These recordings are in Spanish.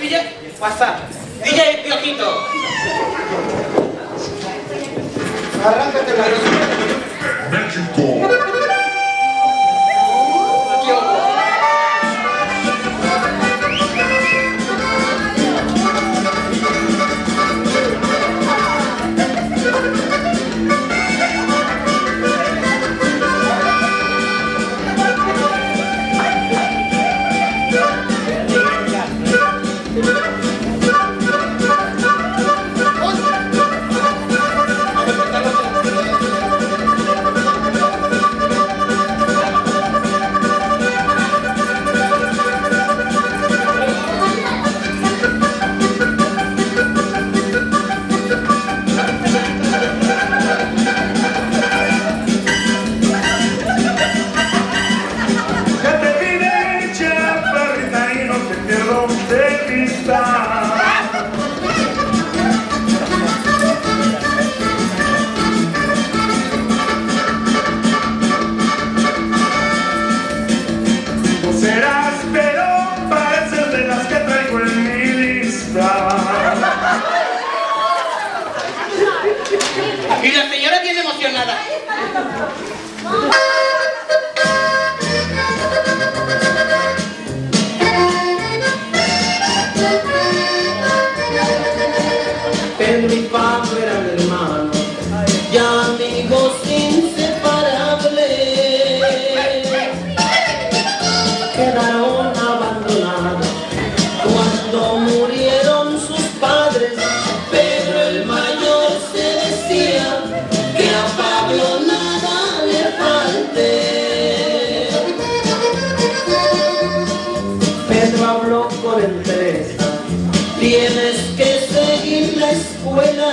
DJ, WhatsApp. DJ Piojito. Arráncate la México. Y la señora viene emocionada. Pedro y Pablo eran hermanos y amigos inseparables. Quedaron abandonados cuando murieron sus padres. Pedro el mayor se decía que a Pablo nada le falte. Pedro habló con entereza: tienes que seguir la escuela,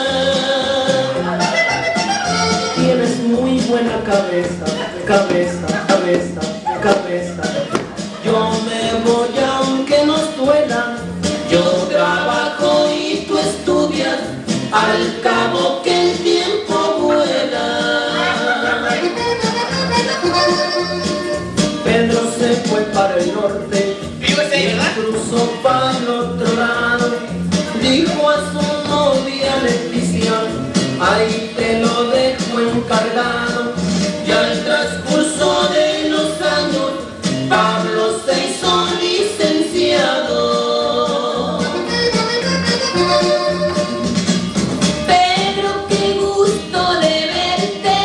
tienes muy buena cabeza, cabeza, cabeza, cabeza. Yo me voy aunque nos duela, yo trabajo y tú estudias, al cabo que el tiempo vuela. Pedro se fue para el norte y cruzó para el otro lado. Dijo a su novia Leticia: ahí te lo dejo encargado. Y al transcurso de los años, Pablo se hizo licenciado. Pedro, qué gusto de verte.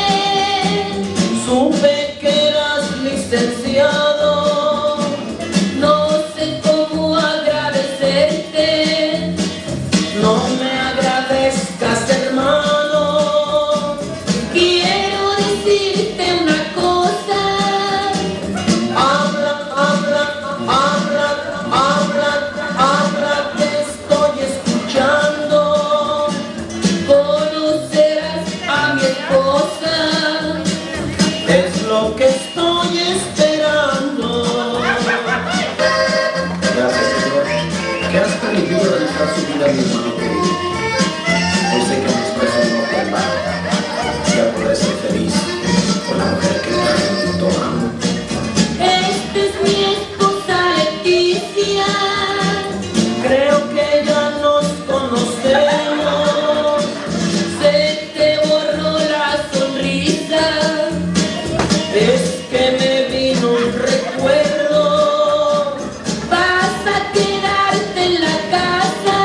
Supe que eras licenciado. No sé cómo agradecerte. No me agradezcas, hermano. Quiero decirte una cosa. Habla, habla, habla, habla, habla, te estoy escuchando. Conocerás a mi esposa. Es lo que estoy esperando. Gracias, Señor, que has permitido realizar su vida a mi hermano querido. Hoy sé que mis presos no tendrán. Ya podré ser feliz con la mujer que tanto amo. Esta es mi esposa Leticia. Creo que ya nos conocemos. Se te borró la sonrisa. Es que me vino un recuerdo. Vas a quedarte en la casa.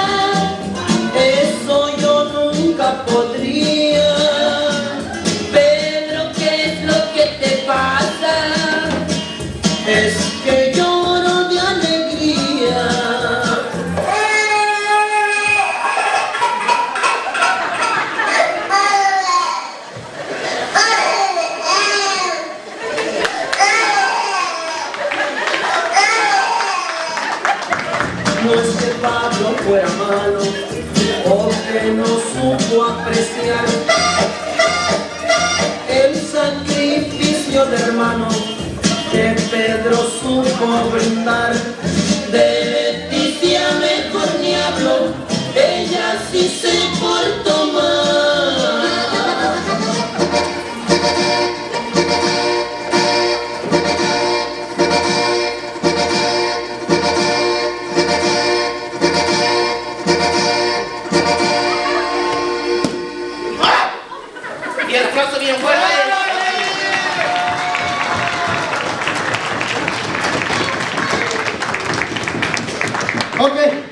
Eso yo nunca podría. Pedro, ¿qué es lo que te pasa? Es que lloro de alegría. No es que Pablo fuera malo o que no supo apreciar el sacrificio de hermano que Pedro supo brindar. De Leticia mejor ni hablo, ella sí se portó mal. aplauso bien fuerte. Ok.